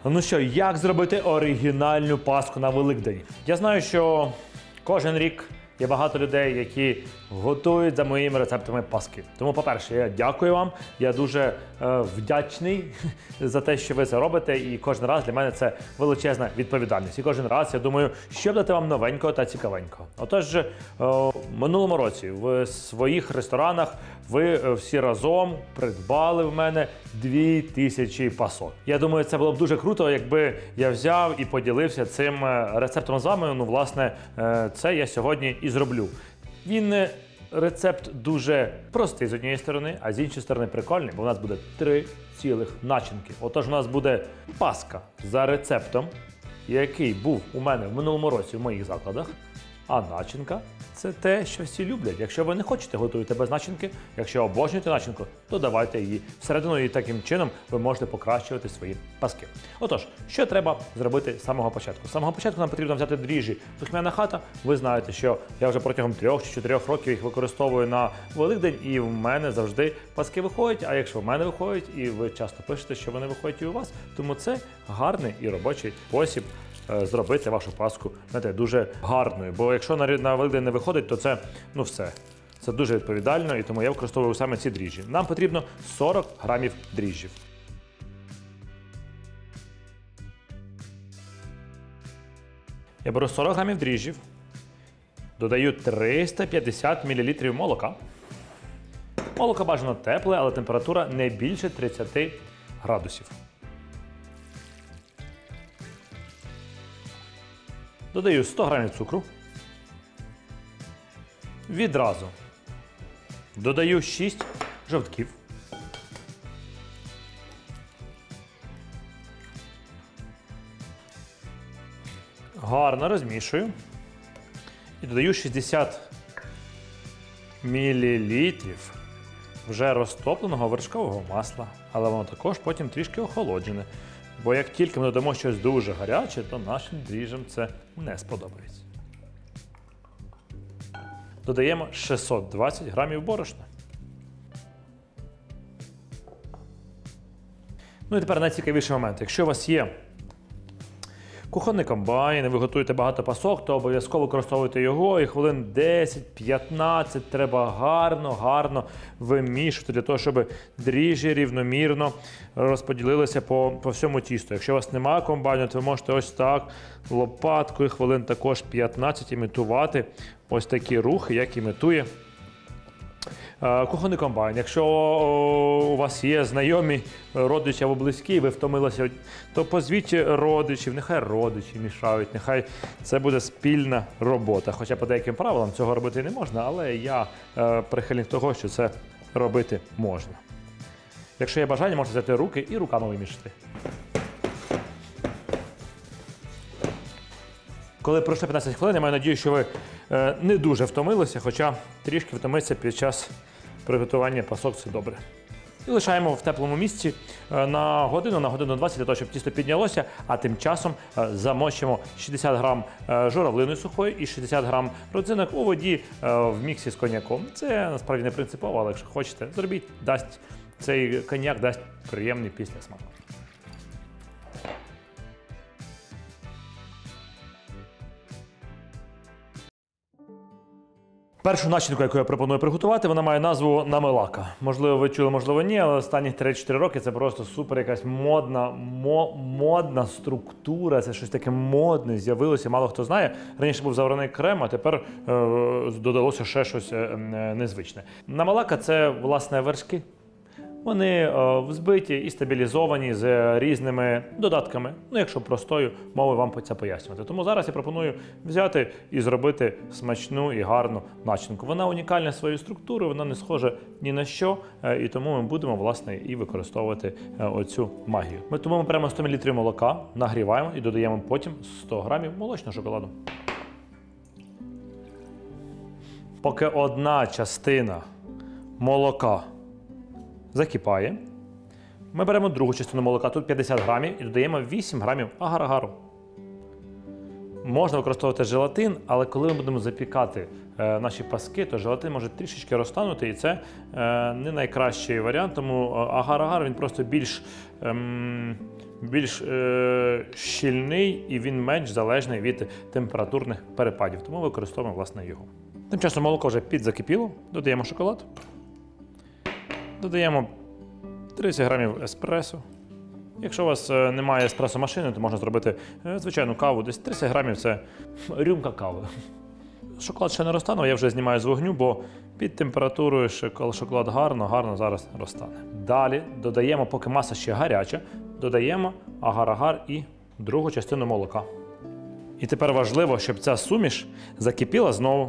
Ну що, як зробити оригінальну паску на Великдень? Я знаю, що кожен рік є багато людей, які готують за моїми рецептами паски. Тому, по-перше, я дякую вам. Я дуже вдячний за те, що ви це робите. І кожен раз для мене це величезна відповідальність. І кожен раз я думаю, що дати вам новенького та цікавенького. Отож, в минулому році в своїх ресторанах ви всі разом придбали в мене 2000 пасок. Я думаю, це було б дуже круто, якби я взяв і поділився цим рецептом з вами. Ну, власне, це я сьогодні і зроблю. Він рецепт дуже простий з однієї сторони, а з іншої сторони прикольний, бо у нас буде 3 цілих начинки. Отож, у нас буде паска за рецептом, який був у мене в минулому році в моїх закладах, а начинка – це те, що всі люблять. Якщо ви не хочете готувати без начинки, якщо обожнюєте начинку, то давайте її всередину, і таким чином ви можете покращувати свої паски. Отож, що треба зробити з самого початку? З самого початку нам потрібно взяти дріжджі «Духмяна хата». Ви знаєте, що я вже протягом 3 чи 4 років їх використовую на Великдень, і в мене завжди паски виходять. А якщо в мене виходять, і ви часто пишете, що вони виходять і у вас, тому це гарний і робочий спосіб зробити вашу паску, знаєте, дуже гарною. Бо якщо на Великдень не виходить, то це, ну все. Це дуже відповідально, і тому я використовую саме ці дріжджі. Нам потрібно 40 грамів дріжджів. Я беру 40 грамів дріжджів, додаю 350 мл молока. Молоко бажано тепле, але температура не більше 30 градусів. Додаю 100 грамів цукру. Відразу додаю 6 жовтків. Гарно розмішую. І додаю 60 мл вже розтопленого вершкового масла. Але воно також потім трішки охолоджене. Бо як тільки ми додамо щось дуже гаряче, то нашим дріжджам це не сподобається. Додаємо 620 грамів борошна. Ну і тепер найцікавіший момент. Якщо у вас є кухонний комбайн, і ви готуєте багато пасок, то обов'язково використовуйте його, і хвилин 10-15 треба гарно вимішувати для того, щоб дріжджі рівномірно розподілилися по всьому тісту. Якщо у вас немає комбайну, то ви можете ось так лопаткою хвилин також 15 імітувати ось такі рухи, як імітує кухонний комбайн. Якщо у вас є знайомі родичі або близькі, ви втомилися, то позвіть родичів, нехай родичі мішають, нехай це буде спільна робота. Хоча по деяким правилам цього робити не можна, але я прихильник того, що це робити можна. Якщо є бажання, можете взяти руки і руками вимішати. Коли пройшло 15 хвилин, я маю надію, що ви не дуже втомилися, хоча трішки втомитися під час приготування пасок – це добре. І лишаємо в теплому місці на годину 20, для того, щоб тісто піднялося, а тим часом замочимо 60 грам журавлини сухої і 60 грам родзинок у воді в міксі з коньяком. Це насправді не принципово, але якщо хочете, зробіть, цей коньяк дасть приємний післясмак. Першу начинку, яку я пропоную приготувати, вона має назву намелака. Можливо, ви чули, можливо, ні, але останні 3-4 роки це просто супер якась модна структура, це щось таке модне з'явилося, мало хто знає. Раніше був заварений крем, а тепер додалося ще щось незвичне. Намелака – це, власне, вершки. Вони взбиті і стабілізовані з різними додатками, ну якщо простою мовою вам це пояснювати. Тому зараз я пропоную взяти і зробити смачну і гарну начинку. Вона унікальна своєю структурою, вона не схожа ні на що, і тому ми будемо, власне, і використовувати оцю магію. Тому ми беремо 100 мл молока, нагріваємо і додаємо потім 100 грамів молочного шоколаду. Поки одна частина молока закипає, ми беремо другу частину молока, тут 50 грамів, і додаємо 8 грамів агар-агару. Можна використовувати желатин, але коли ми будемо запікати наші паски, то желатин може трішечки розтанути, і це не найкращий варіант, тому агар-агар він просто більш щільний і він менш залежний від температурних перепадів, тому використовуємо, власне, його. Тим часом молоко вже підзакипіло, додаємо шоколад, додаємо 30 грамів еспресо. Якщо у вас немає еспресо-машини, то можна зробити звичайну каву, десь 30 грамів – це рюмка кави. Шоколад ще не розтанув, я вже знімаю з вогню, бо під температурою шоколад гарно зараз розтане. Далі додаємо, поки маса ще гаряча, додаємо агар-агар і другу частину молока. І тепер важливо, щоб ця суміш закипіла знову.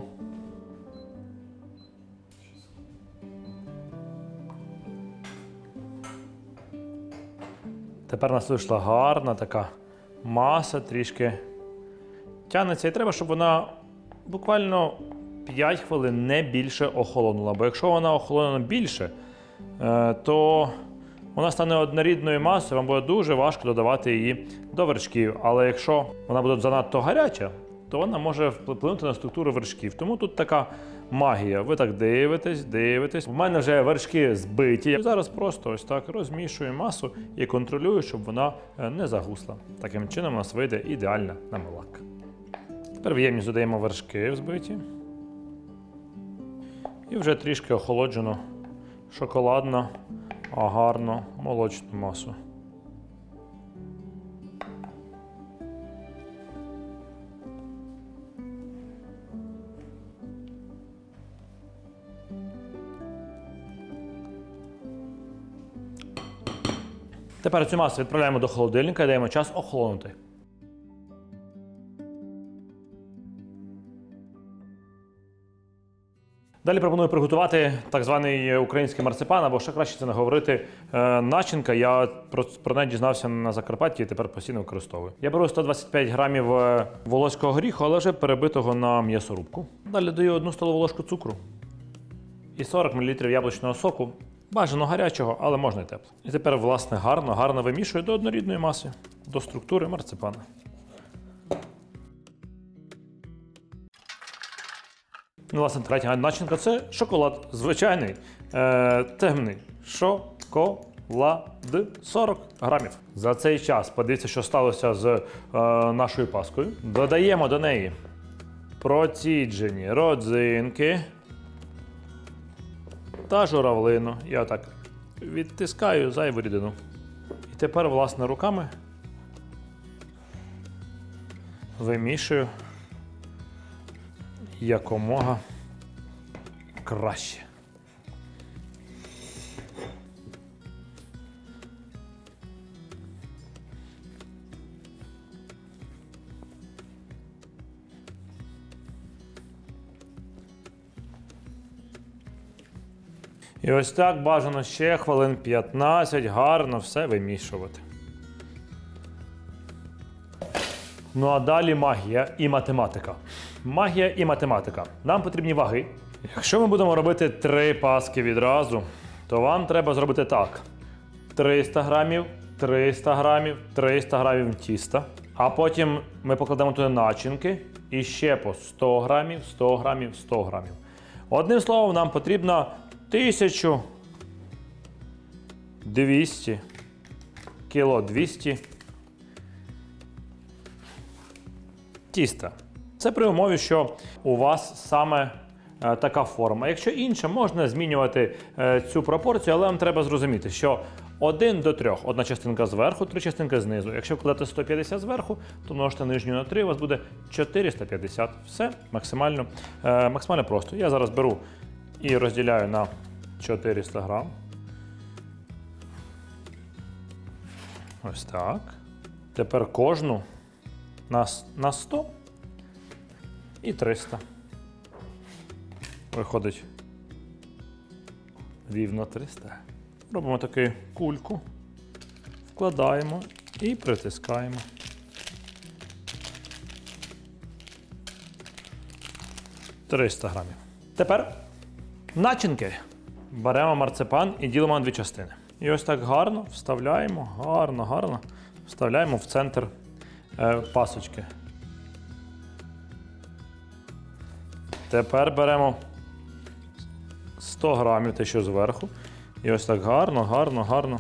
Тепер у нас вийшла гарна така маса, трішки тягнеться. І треба, щоб вона буквально 5 хвилин, не більше охолонула. Бо якщо вона охолоне більше, то вона стане однорідною масою, вам буде дуже важко додавати її до вершків. Але якщо вона буде занадто гаряча, то вона може вплинути на структуру вершків. Тому тут така магія. Ви так дивитесь. У мене вже вершки збиті. Я зараз просто ось так розмішую масу і контролюю, щоб вона не загусла. Таким чином у нас вийде ідеальна намилак. Тепер в ємність додаємо вершки взбиті. І вже трішки охолоджену шоколадну, агарну молочну масу. Тепер цю масу відправляємо до холодильника і даємо час охолонути. Далі пропоную приготувати так званий український марципан, або ще краще це не говорити начинка. Я про неї дізнався на Закарпатті і тепер постійно використовую. Я беру 125 грамів волоського горіху, але вже перебитого на м'ясорубку. Далі додаю 1 столову ложку цукру і 40 мл яблучного соку. Бажано гарячого, але можна і тепло. І тепер, власне, гарно вимішую до однорідної маси, до структури марципана. Ну, власне, третя начинка – це шоколад. Звичайний, темний шоколад. 40 грамів. За цей час подивіться, що сталося з нашою паскою. Додаємо до неї проціджені родзинки та журавлину. Я так відтискаю зайву рідину. І тепер, власне, руками вимішую якомога краще. І ось так бажано ще хвилин 15 гарно все вимішувати. Ну а далі магія і математика. Магія і математика. Нам потрібні ваги. Якщо ми будемо робити 3 паски відразу, то вам треба зробити так. 300 грамів, 300 грамів, 300 грамів тіста. А потім ми покладемо туди начинки і ще по 100 грамів, 100 грамів, 100 грамів. Одним словом, нам потрібно 1200, кіло 200 тіста. Це при умові, що у вас саме така форма. Якщо інша, можна змінювати цю пропорцію, але вам треба зрозуміти, що 1 до 3. Одна частинка зверху, 3 частинки знизу. Якщо вкладати 150 зверху, то множите нижню на 3, у вас буде 450. Все максимально просто. Я зараз беру і розділяю на 400 грам. Ось так. Тепер кожну на 100 і 300. Виходить рівно 300. Робимо таку кульку, вкладаємо і притискаємо. – 300 грамів. Тепер начинки. Беремо марципан і ділимо на 2 частини. І ось так гарно вставляємо, гарно вставляємо в центр пасочки. Тепер беремо 100 грамів, те, що зверху. І ось так гарно.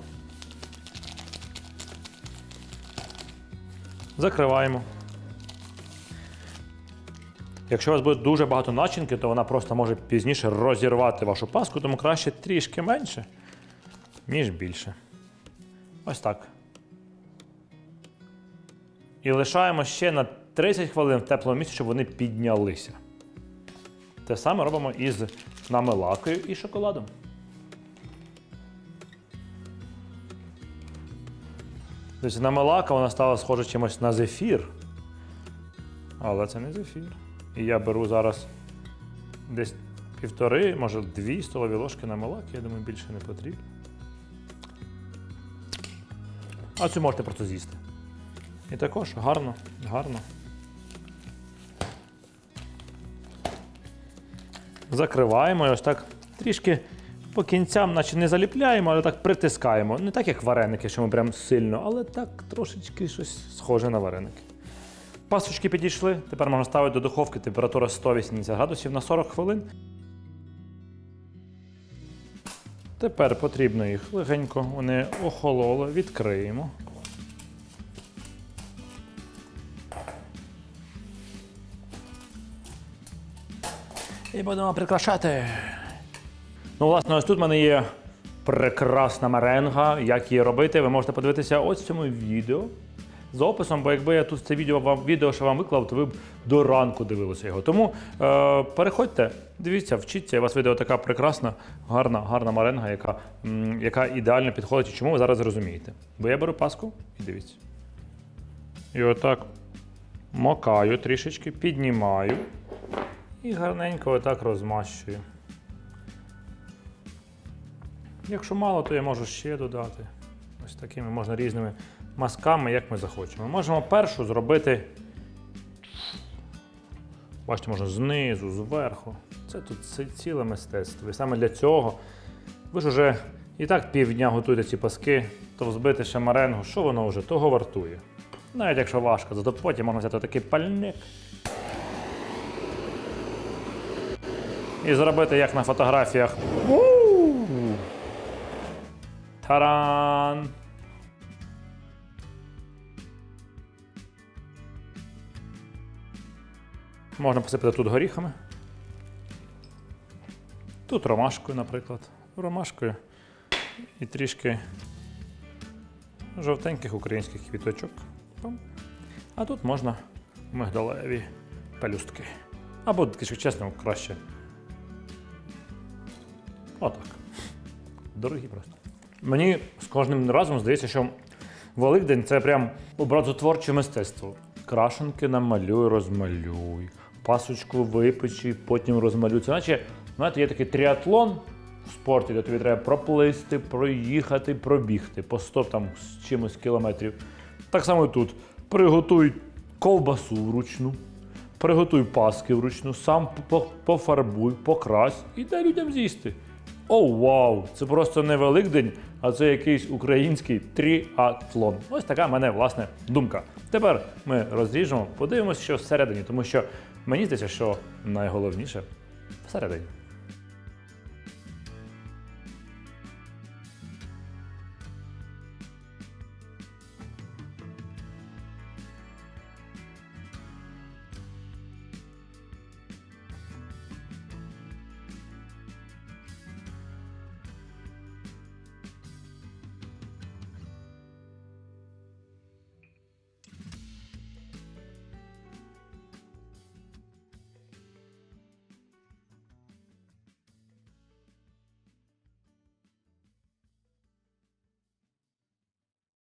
Закриваємо. Якщо у вас буде дуже багато начинки, то вона просто може пізніше розірвати вашу паску, тому краще трішки менше, ніж більше. Ось так. І лишаємо ще на 30 хвилин в теплому місці, щоб вони піднялися. Те саме робимо із намилакою і шоколадом. Тобто намилака, вона стала схожа чимось на зефір. Але це не зефір. І я беру зараз десь 1,5, може 2 столові ложки намилаки, я думаю, більше не потрібно. А цю можете просто з'їсти. І також гарно. Закриваємо і ось так трішки по кінцям, наче не заліпляємо, але так притискаємо. Не так, як вареники, що ми прям сильно, але так трошечки щось схоже на вареники. Пасочки підійшли, тепер можна ставити до духовки, температура 180 градусів на 40 хвилин. Тепер потрібно їх легенько, вони охололи, відкриємо. І будемо прикрашати. Ну, власне, ось тут в мене є прекрасна меренга. Як її робити, ви можете подивитися ось в цьому відео за описом, бо якби я тут це відео ще вам виклав, то ви б до ранку дивилися його. Тому переходьте, дивіться, вчіться, і у вас вийде така прекрасна, гарна меренга, яка ідеально підходить. І чому ви зараз зрозумієте? Бо я беру паску і дивіться. І отак макаю трішечки, піднімаю і гарненько отак розмащую. Якщо мало, то я можу ще додати. Ось такими можна різними мазками, як ми захочемо. Можемо першу зробити, бачите, можна знизу, зверху. Це тут ціле мистецтво. І саме для цього ви ж вже і так півдня готуєте ці паски, то взбити ще меренгу, що воно вже, того вартує. Навіть якщо важко, зато потім можна взяти такий пальник і зробити, як на фотографіях. Таран! Можна посипати тут горіхами. Тут ромашкою, наприклад. Ромашкою і трішки жовтеньких українських квіточок. А тут можна мигдалеві пелюстки. Або, якщо чесно, краще. Отак. Дорогі просто. Мені з кожним разом здається, що Великдень – це прям образотворче мистецтво. Крашенки намалюй, розмалюй, пасочку випечи, потім розмалюй. Це наче, знаєте, є такий тріатлон в спорті, де тобі треба проплисти, проїхати, пробігти по 100 там з чимось кілометрів. Так само і тут. Приготуй ковбасу вручну, приготуй паски вручну, сам пофарбуй, покрась і дай людям з'їсти. О, вау! Це просто не Великдень, а це якийсь український тріатлон. Ось така в мене, власне, думка. Тепер ми розріжемо, подивимося, що всередині, тому що мені здається, що найголовніше всередині.